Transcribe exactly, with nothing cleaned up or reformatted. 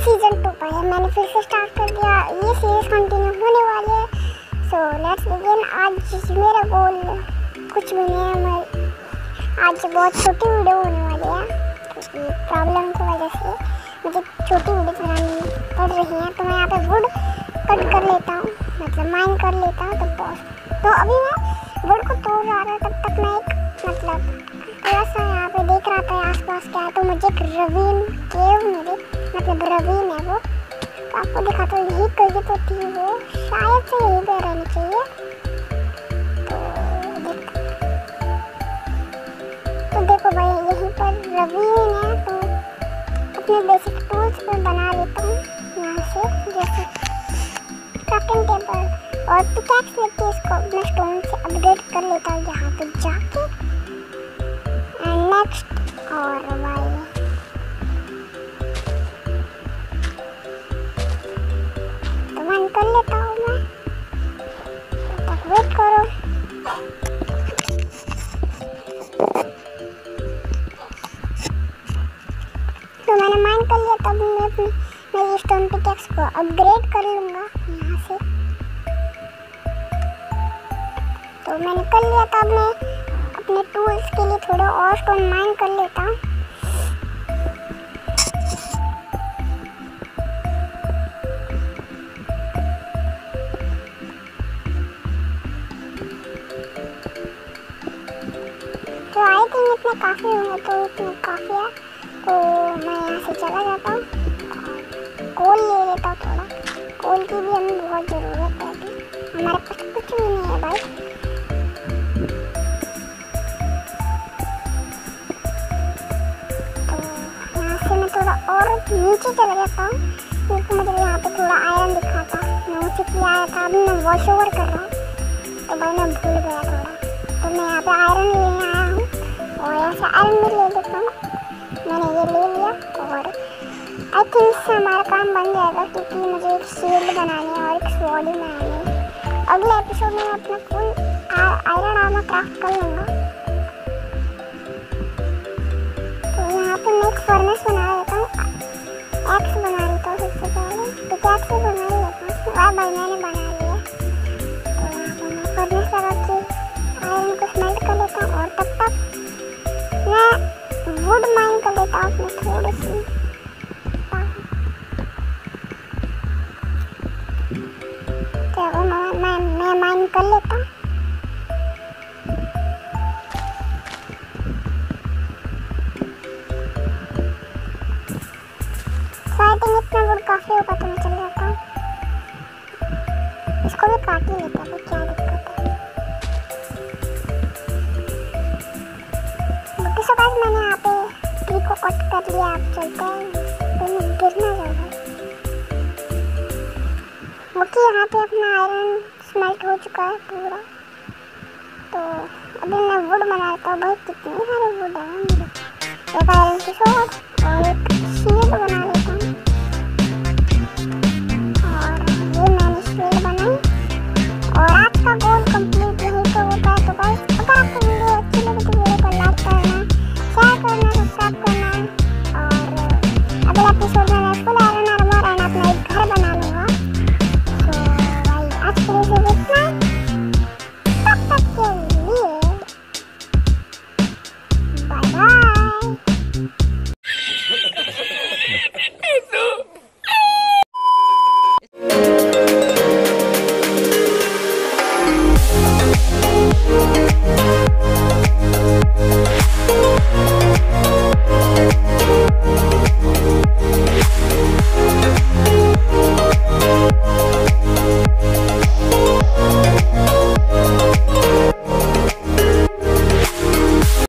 Season two पर है। मैंने फिर से स्टार्ट कर दिया, ये सीरीज कंटिन्यू होने वाली है। So let's begin. आज मेरा गोल कुछ भी नहीं है, मैं आज बहुत छोटी वीडियो होने वाली है क्योंकि प्रॉब्लम की वजह से मुझे छोटी वीडियो बनानी पड़ रही है। तो मैं यहाँ पे वुड कट कर लेता हूँ, मतलब माइन कर लेता हूँ। तो पॉज तो अभी मैं वुड को तोड़ रहा था, तब तक मैं एक मतलब थोड़ा सा यहाँ पे देख रहा था आसपास क्या है। तो मुझे एक रवीन केव मिली, मतलब रवीन है वो, तो आपको दिखा तो यही कहीं तो थी वो, शायद से यहीं पे रहनी चाहिए। तो देख तो देखो भाई यहीं पर रवीन है। तो अपने बेसिक टूल्स पे बना लेता हूँ यहाँ से, जैसे क्राफ्टिंग टेबल और पिकैक्स लेके इसको अपने स्टोन से अपग्रेड कर लेता हूँ यहाँ पे जाके। एंड नेक्स्ट और भाई तो वन कर लेता हूँ मैं, तब तक वेट करो। तो मैंने माइन कर लिया, तब मैं अपने मेरी स्टोन पिकैक्स को अपग्रेड कर लूँगा यहाँ से। तो मैंने कर लिया, तब मैं अपने टूल्स के लिए थोड़ा और स्टोन माइन कर लेता हूँ। तो आई थिंक इतने काफ़ी होंगे, तो इतने काफ़ी है। तो मैं यहाँ से चला जाता हूँ और कोल ले लेता हूँ थोड़ा। कोल की भी हमें बहुत ज़रूरत है, अभी हमारे पास कुछ भी नहीं है भाई। तो यहाँ से मैं थोड़ा और नीचे चला जाता हूँ क्योंकि मुझे यहाँ पे थोड़ा आयरन दिखा था, मैं उसी के लिए आया था। अभी मैं वॉश ओवर कर रहा हूँ तो भाई मैं भूल गया थोड़ा। तो मैं यहाँ पे आयरन लेने आया हूँ और यहाँ से आयरन भी ले लेता हूँ। मैंने ये ले लिया और आई थिंक इससे हमारा काम बन जाएगा क्योंकि मुझे एक शील्ड बनानी है और एक स्वॉर्ड भी बनानी है। अगले एपिसोड में मैं अपना फुल आयरन आर्मर क्राफ्ट कर लूँगा। तो यहाँ पे मैं एक फर्नेस बना लेता हूँ, एक्स बना लेता हूँ सबसे पहले, पिकैक्स भी बना लेता हूँ। वाह भाई मैंने बना लिया। तो यहाँ पे मैं फर्नेस लगा के आयरन को स्मेल्ट कर लेता हूँ और तब तक मैं वुड माइन कर लेता हूँ अपने थोड़ी सी। चलो मैं मैं मैं माइन कर लेता हूँ। शायद इतना वुड काफ़ी होगा तो मैं चल जाता हूँ। इसको भी काट ही लेता हूँ, क्या दिक्कत है। तो गाइस मैंने यहाँ पे ट्री को कट कर लिया, आप चलते हैं तो मैं गिरना जाऊँगा। ओके यहाँ पे अपना आयरन स्मेल्ट हो चुका है पूरा। तो अभी मैं वुड बना लेता हूँ। भाई कितने सारे वुड हैं मेरे, एक आयरन की स्वॉर्ड और एक शील्ड बना लेता हूँ।